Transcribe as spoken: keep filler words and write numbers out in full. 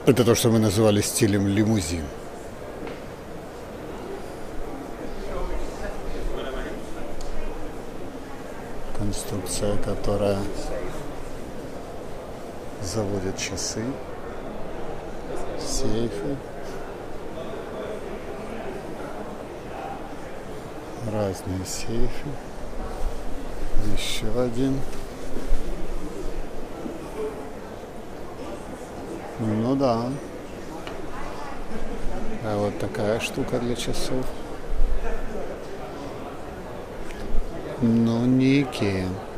Это то, что мы называли стилем лимузин. Конструкция, которая заводит часы, сейфы, разные сейфы. Еще один. Ну да. А вот такая штука для часов. Ну, не Икея.